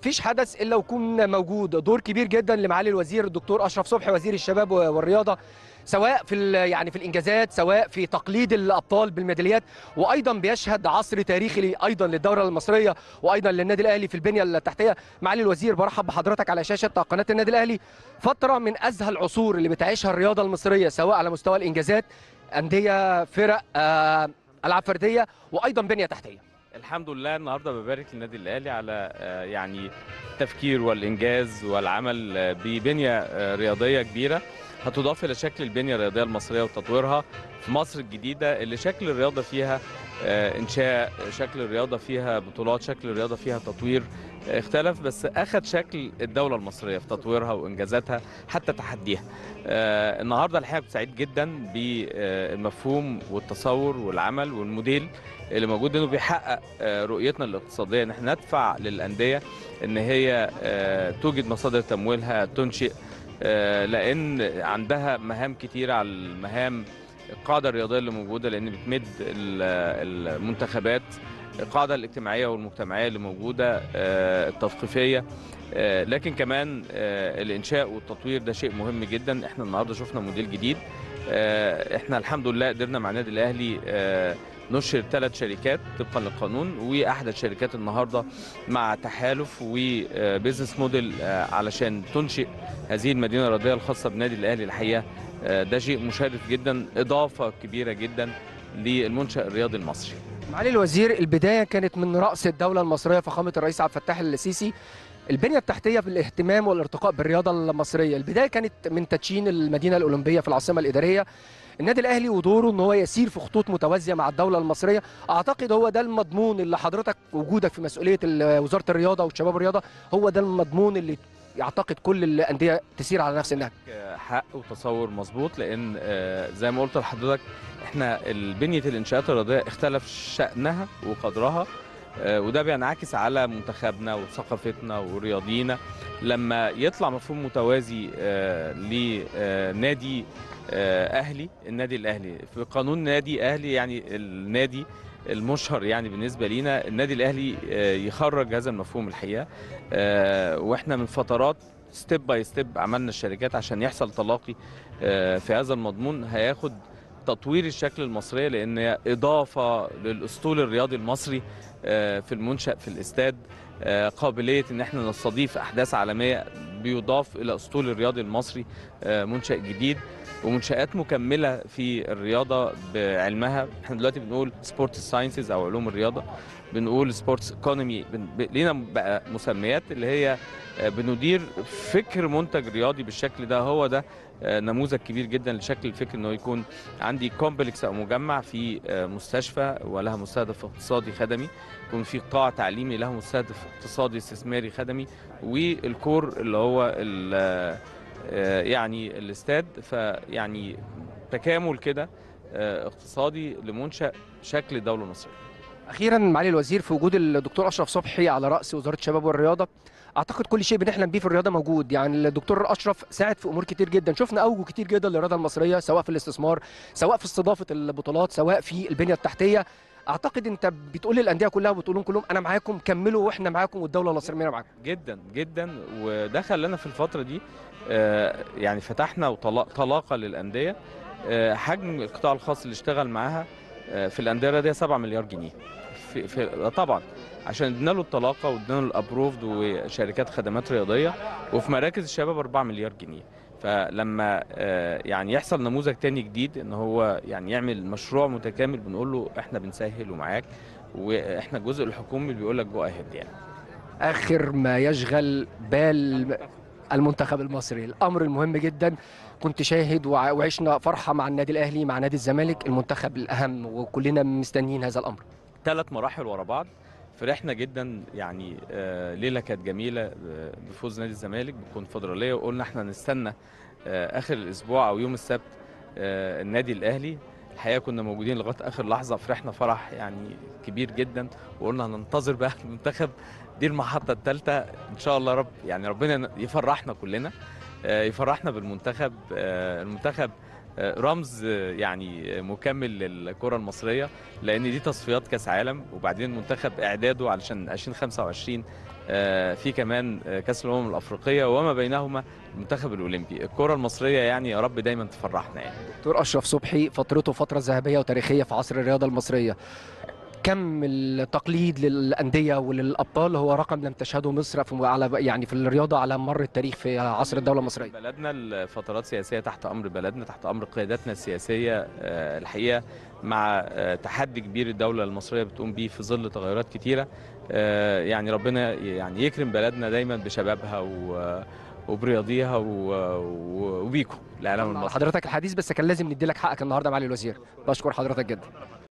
فيش حدث الا ويكون موجود دور كبير جدا لمعالي الوزير الدكتور اشرف صبحي وزير الشباب والرياضه، سواء في يعني في الانجازات، سواء في تقليد الابطال بالميداليات، وايضا بيشهد عصر تاريخي ايضا للدوله المصريه وايضا للنادي الاهلي في البنيه التحتيه. معالي الوزير، برحب بحضرتك على شاشه قناه النادي الاهلي. فتره من ازهى العصور اللي بتعيشها الرياضه المصريه، سواء على مستوى الانجازات، انديه، فرق، العاب فرديه، وايضا بنيه تحتيه. الحمد لله. النهارده ببارك للنادي الاهلي على يعني التفكير والانجاز والعمل ببنيه رياضيه كبيره هتضاف الى شكل البنيه الرياضيه المصريه وتطويرها في مصر الجديده، اللي شكل الرياضه فيها انشاء، شكل الرياضه فيها بطولات، شكل الرياضه فيها تطوير اختلف، بس اخذ شكل الدوله المصريه في تطويرها وانجازاتها حتى تحديها. النهارده الحقيقه كنت سعيد جدا بالمفهوم والتصور والعمل والموديل اللي موجود، انه بيحقق رؤيتنا الاقتصاديه، ان احنا ندفع للانديه ان هي توجد مصادر تمويلها، تنشئ، لان عندها مهام كتيره على المهام القاعده الرياضيه اللي موجوده، لان بتمد المنتخبات، القاعده الاجتماعيه والمجتمعيه اللي موجوده، التثقيفيه، لكن كمان الانشاء والتطوير ده شيء مهم جدا. احنا النهارده شفنا موديل جديد. احنا الحمد لله قدرنا مع النادي الاهلي نشر 3 شركات طبقا للقانون، واحدى الشركات النهارده مع تحالف وبيزنس موديل علشان تنشئ هذه المدينه الرياضيه الخاصه بالنادي الاهلي. الحقيقه ده شيء مشرف جدا، اضافه كبيره جدا للمنشأ الرياضي المصري. معالي الوزير، البدايه كانت من رأس الدوله المصريه فخامه الرئيس عبد الفتاح السيسي. البنيه التحتيه في الاهتمام والارتقاء بالرياضه المصريه، البدايه كانت من تدشين المدينه الاولمبيه في العاصمه الاداريه. النادي الاهلي ودوره ان هو يسير في خطوط متوازيه مع الدوله المصريه، اعتقد هو ده المضمون اللي حضرتك وجودك في مسؤوليه وزاره الرياضه والشباب والرياضه، هو ده المضمون اللي يعتقد كل الانديه تسير على نفس النهج. حق وتصور مظبوط، لان زي ما قلت لحضرتك احنا بنيه الانشاءات الرياضيه اختلف شأنها وقدرها، وده بينعكس على منتخبنا وثقافتنا ورياضينا. لما يطلع مفهوم متوازي لنادي اهلي، النادي الاهلي في قانون نادي اهلي، يعني النادي المشهر يعني بالنسبه لينا النادي الاهلي، يخرج هذا المفهوم الحقيقه. واحنا من فترات ستيب باي ستيب عملنا الشركات عشان يحصل تلاقي في هذا المضمون هياخد تطوير الشكل المصري، لان هي اضافه للاسطول الرياضي المصري في المنشأ في الاستاد، قابليه ان احنا نستضيف احداث عالميه بيضاف الى اسطول الرياضي المصري منشأ جديد، ومنشآت مكمله في الرياضه بعلمها. احنا دلوقتي بنقول سبورت ساينسز او علوم الرياضه، بنقول سبورتس ايكونومي، لينا بقى مسميات اللي هي بندير فكر منتج رياضي بالشكل ده. هو ده نموذج كبير جدا لشكل الفكر، انه يكون عندي كومبلكس او مجمع في مستشفى ولها مستهدف اقتصادي خدمي، يكون في قطاع تعليمي له مستهدف اقتصادي استثماري خدمي، والكور اللي هو يعني الاستاد. فيعني تكامل كده اقتصادي لمنشأ شكل الدولة المصرية. اخيرا معالي الوزير، في وجود الدكتور اشرف صبحي على راس وزاره الشباب والرياضه، اعتقد كل شيء بنحلم بيه في الرياضه موجود. يعني الدكتور اشرف ساعد في امور كتير جدا، شفنا اوجه كتير جدا للرياضه المصريه، سواء في الاستثمار، سواء في استضافه البطولات، سواء في البنيه التحتيه. اعتقد انت بتقول للانديه كلها وبتقول لهم كلهم انا معاكم، كملوا واحنا معاكم والدوله المصريه معاكم. جدا جدا. وده خلانا في الفتره دي يعني فتحنا طلاقه للانديه. حجم القطاع الخاص اللي اشتغل معاها في الانديه الرياضيه 7 مليار جنيه طبعا، عشان ادينا له الطلاقه وادينا له الابروفد وشركات خدمات رياضيه، وفي مراكز الشباب 4 مليار جنيه. فلما يعني يحصل نموذج تاني جديد ان هو يعني يعمل مشروع متكامل، بنقول له احنا بنسهل ومعاك، واحنا الجزء الحكومي بيقول لك جو اهيد. يعني اخر ما يشغل بال المنتخب المصري، الامر المهم جدا، كنت شاهد وعشنا فرحه مع النادي الاهلي مع نادي الزمالك، المنتخب الاهم وكلنا مستنيين هذا الامر. 3 مراحل ورا بعض، فرحنا جدا. يعني ليله كانت جميله بفوز نادي الزمالك بالكونفدراليه، وقلنا احنا نستنى اخر الاسبوع او يوم السبت النادي الاهلي. الحقيقه كنا موجودين لغايه اخر لحظه، فرحنا فرح يعني كبير جدا، وقلنا هننتظر بقى المنتخب، دي المحطه الثالثه ان شاء الله. رب يعني ربنا يفرحنا كلنا، يفرحنا بالمنتخب. المنتخب رمز يعني مكمل للكرة المصرية، لأن دي تصفيات كأس عالم، وبعدين المنتخب إعداده علشان 2025 في كمان كاس الامم الافريقيه وما بينهما المنتخب الاولمبي. الكره المصريه يعني يا رب دايما تفرحنا يعني. دكتور اشرف صبحي فترته فتره ذهبيه وتاريخيه في عصر الرياضه المصريه. كم التقليد للانديه وللابطال هو رقم لم تشهده مصر على يعني في الرياضه على مر التاريخ في عصر الدوله المصريه. بلدنا الفترات سياسيه تحت امر بلدنا، تحت امر قياداتنا السياسيه الحقيقه، مع تحدي كبير الدوله المصريه بتقوم بيه في ظل تغيرات كتيره. يعني ربنا يعني يكرم بلدنا دايما بشبابها وبرياضيها وبيكم الاعلام المصري. حضرتك الحديث بس كان لازم ندي لك حقك النهارده معالي الوزير. بشكر حضرتك جدا.